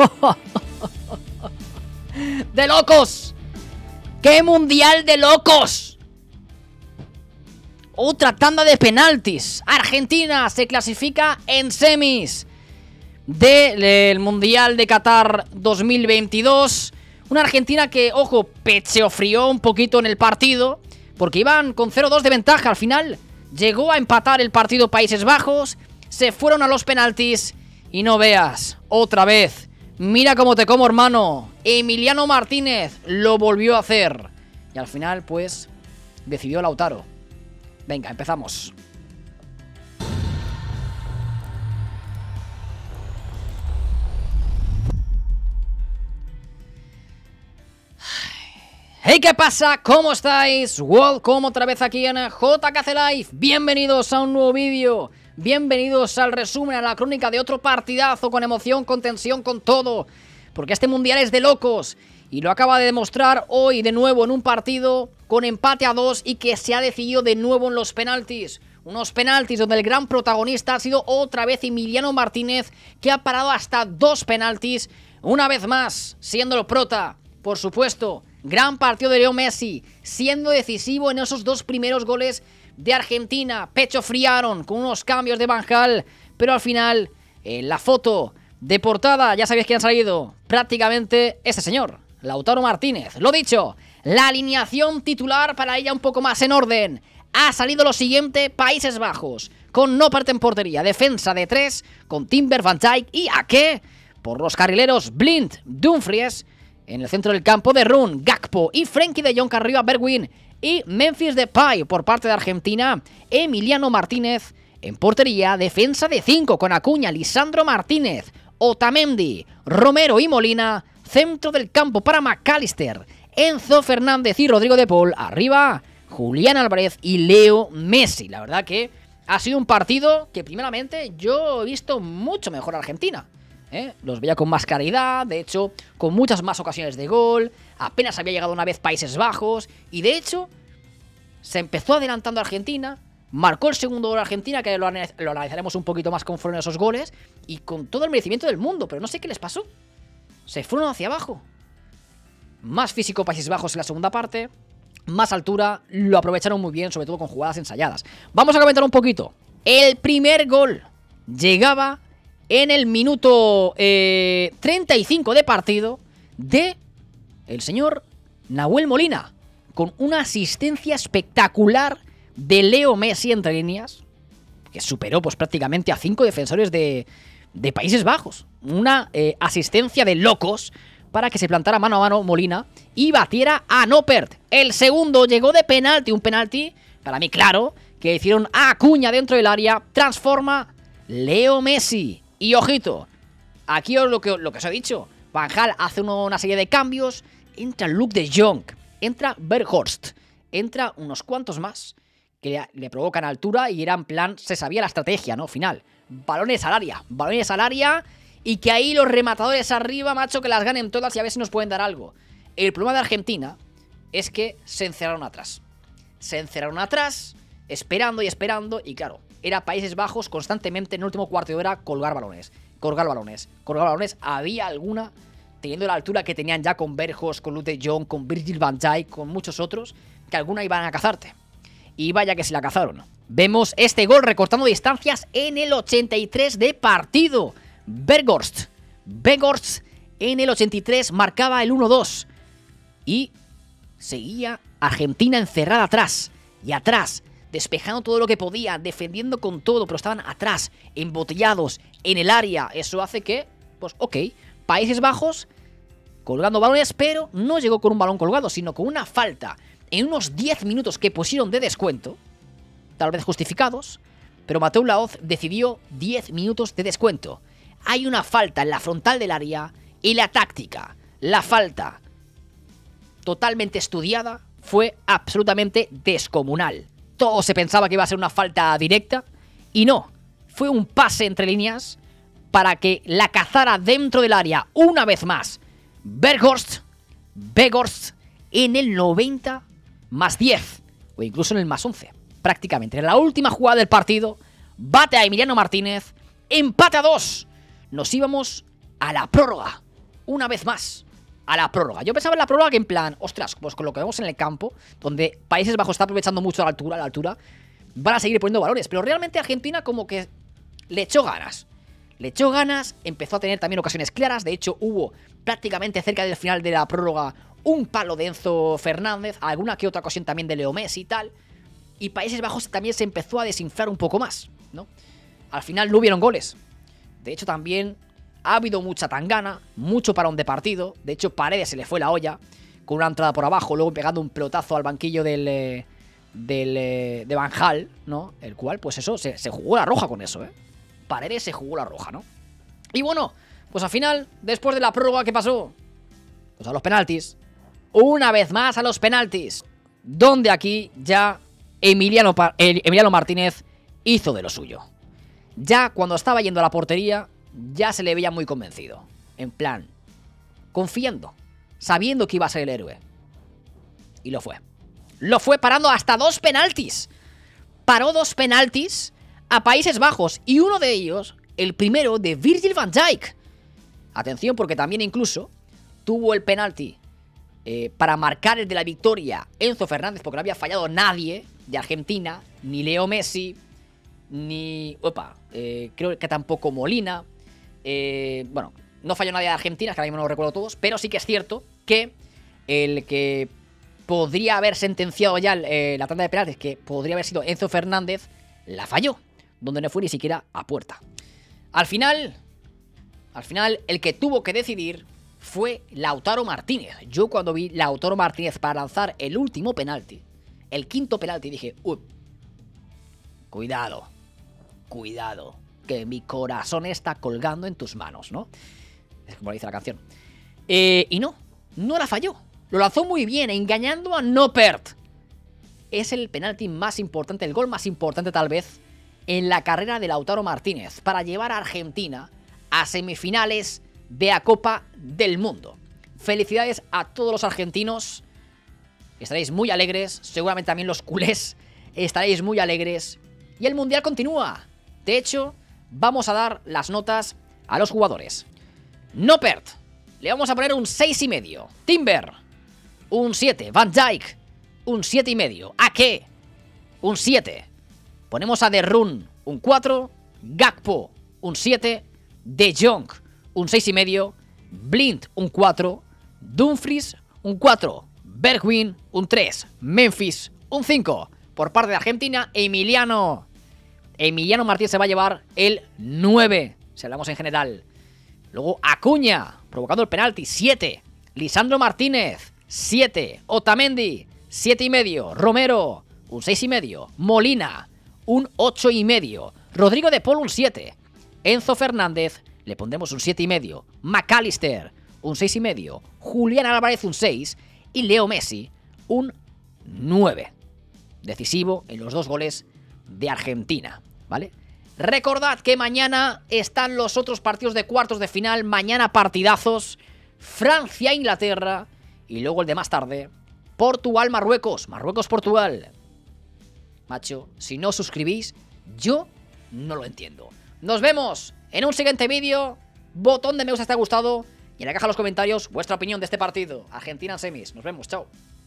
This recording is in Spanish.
¡De locos! ¡Qué mundial de locos! Otra tanda de penaltis. Argentina se clasifica en semis del Mundial de Qatar 2022. Una Argentina que, ojo, pecheofrió un poquito en el partido, porque iban con 0-2 de ventaja. Al final llegó a empatar el partido Países Bajos. Se fueron a los penaltis y no veas, otra vez. Mira cómo te como, hermano. Emiliano Martínez lo volvió a hacer. Y al final, pues, decidió Lautaro. Venga, empezamos. Hey, ¿qué pasa? ¿Cómo estáis? Welcome otra vez aquí en JKC Live. Bienvenidos a un nuevo vídeo. Bienvenidos al resumen, a la crónica de otro partidazo con emoción, con tensión, con todo. Porque este mundial es de locos. Y lo acaba de demostrar hoy de nuevo en un partido con empate a 2 y que se ha decidido de nuevo en los penaltis. Unos penaltis donde el gran protagonista ha sido otra vez Emiliano Martínez, que ha parado hasta 2 penaltis. Una vez más, siendo el prota, por supuesto. Gran partido de Leo Messi, siendo decisivo en esos 2 primeros goles de Argentina. Pecho friaron con unos cambios de Van Gaal, pero al final, en la foto de portada, ya sabéis quién ha salido. Prácticamente ese señor, Lautaro Martínez. Lo dicho, la alineación titular para ella un poco más en orden. Ha salido lo siguiente: Países Bajos, con Noppert en portería, defensa de 3, con Timber, Van Dijk y Ake. Por los carrileros, Blind, Dumfries. En el centro del campo, de Run, Gakpo y Frenkie de Jong, arriba Bergwijn y Memphis Depay. Por parte de Argentina, Emiliano Martínez en portería, defensa de 5 con Acuña, Lisandro Martínez, Otamendi, Romero y Molina. Centro del campo para McAllister, Enzo Fernández y Rodrigo de Paul. Arriba, Julián Álvarez y Leo Messi. La verdad que ha sido un partido que primeramente yo he visto mucho mejor a Argentina. Los veía con más claridad, de hecho, con muchas más ocasiones de gol. Apenas había llegado una vez Países Bajos. Y de hecho, se empezó adelantando Argentina. Marcó el segundo gol Argentina, que lo analizaremos un poquito más conforme a esos goles. Y con todo el merecimiento del mundo, pero no sé qué les pasó. Se fueron hacia abajo. Más físico Países Bajos en la segunda parte. Más altura, lo aprovecharon muy bien, sobre todo con jugadas ensayadas. Vamos a comentar un poquito. El primer gol llegaba en el minuto 35 de partido de el señor Nahuel Molina, con una asistencia espectacular de Leo Messi entre líneas, que superó pues prácticamente a 5 defensores de Países Bajos. Una asistencia de locos para que se plantara mano a mano Molina y batiera a Noppert. El segundo llegó de penalti, un penalti, para mí claro, que hicieron a Acuña dentro del área. Transforma Leo Messi. Y ojito, aquí os lo que os he dicho. Van Gaal hace una serie de cambios. Entra Luuk de Jong, entra Weghorst, entra unos cuantos más que le provocan altura y era en plan, se sabía la estrategia, ¿no? Final, balones al área y que ahí los rematadores arriba, macho, que las ganen todas y a ver si nos pueden dar algo. El problema de Argentina es que se encerraron atrás. Esperando y claro, era Países Bajos constantemente en el último cuarto de hora colgar balones. Había alguna, teniendo la altura que tenían ya con Weghorst, con Luuk de Jong, con Virgil van Dijk, con muchos otros, que alguna iban a cazarte. Y vaya que se la cazaron. Vemos este gol recortando distancias en el 83 de partido. Weghorst en el 83 marcaba el 1-2. Y seguía Argentina encerrada atrás. Y atrás, despejando todo lo que podía, defendiendo con todo, pero estaban atrás, embotellados en el área. Eso hace que, pues ok, Países Bajos colgando balones, pero no llegó con un balón colgado, sino con una falta en unos 10 minutos que pusieron de descuento, tal vez justificados, pero Mateu Laoz decidió 10 minutos de descuento. Hay una falta en la frontal del área y la táctica, la falta totalmente estudiada, fue absolutamente descomunal. Todo se pensaba que iba a ser una falta directa y no, fue un pase entre líneas para que la cazara dentro del área una vez más. Weghorst en el 90 más 10 o incluso en el más 11 prácticamente. En la última jugada del partido bate a Emiliano Martínez, empate a 2. Nos íbamos a la prórroga. una vez más a la prórroga. Yo pensaba en la prórroga que en plan, ostras, pues con lo que vemos en el campo, donde Países Bajos está aprovechando mucho la altura, van a seguir poniendo valores. Pero realmente Argentina como que le echó ganas. Le echó ganas, empezó a tener también ocasiones claras. De hecho, hubo prácticamente cerca del final de la prórroga un palo de Enzo Fernández, alguna que otra ocasión también de Leo Messi y tal. Y Países Bajos también se empezó a desinflar un poco más, ¿no? Al final no hubieron goles. De hecho, también ha habido mucha tangana, mucho parón de partido. De hecho, Paredes se le fue la olla con una entrada por abajo, luego pegando un pelotazo al banquillo de Van Gaal, ¿no? El cual, pues eso, se jugó la roja con eso, ¿eh? Paredes se jugó la roja, ¿no? Y bueno, pues al final, después de la prórroga, ¿qué pasó? Pues a los penaltis. Una vez más a los penaltis. Donde aquí ya Emiliano Martínez hizo de lo suyo. Ya cuando estaba yendo a la portería, ya se le veía muy convencido. En plan, confiando, sabiendo que iba a ser el héroe. Y lo fue. Lo fue parando hasta 2 penaltis. Paró 2 penaltis a Países Bajos. Y uno de ellos, el primero de Virgil van Dijk. Atención, porque también incluso tuvo el penalti para marcar el de la victoria Enzo Fernández, porque no había fallado nadie de Argentina, ni Leo Messi, ni... creo que tampoco Molina. Bueno, no falló nadie de Argentina, que ahora mismo no lo recuerdo todos, pero sí que es cierto que el que podría haber sentenciado ya la tanda de penaltis, que podría haber sido Enzo Fernández, la falló, donde no fue ni siquiera a puerta. Al final, el que tuvo que decidir fue Lautaro Martínez. Yo cuando vi Lautaro Martínez para lanzar el último penalti, el quinto penalti, dije, cuidado, que mi corazón está colgando en tus manos, ¿no? Es como dice la canción. Y no la falló. Lo lanzó muy bien, engañando a Noppert. Es el penalti más importante, el gol más importante tal vez, en la carrera de Lautaro Martínez, para llevar a Argentina a semifinales de la Copa del Mundo. Felicidades a todos los argentinos. Estaréis muy alegres, seguramente también los culés estaréis muy alegres. Y el Mundial continúa. De hecho, vamos a dar las notas a los jugadores. Noppert, le vamos a poner un 6,5. Timber, un 7. Van Dijk, un 7,5. Ake, un 7. Ponemos a De Roon, un 4. Gakpo, un 7. De Jong, un 6,5. Blind, un 4. Dumfries, un 4. Bergwijn, un 3. Memphis, un 5. Por parte de Argentina, Emiliano Martínez se va a llevar el 9, si hablamos en general. Luego Acuña, provocando el penalti, 7. Lisandro Martínez, 7. Otamendi, 7,5. Romero, un 6,5. Molina, un 8,5. Rodrigo de Paul, un 7. Enzo Fernández, le pondremos un 7,5. McAllister, un 6,5. Julián Álvarez, un 6. Y Leo Messi, un 9. Decisivo en los 2 goles de Argentina, ¿vale? Recordad que mañana están los otros partidos de cuartos de final. Mañana partidazos. Francia-Inglaterra. Y luego el de más tarde, Portugal-Marruecos. Marruecos-Portugal. Macho, si no os suscribís, yo no lo entiendo. Nos vemos en un siguiente vídeo. Botón de me gusta si te ha gustado. Y en la caja de los comentarios, vuestra opinión de este partido. Argentina en semis. Nos vemos, chao.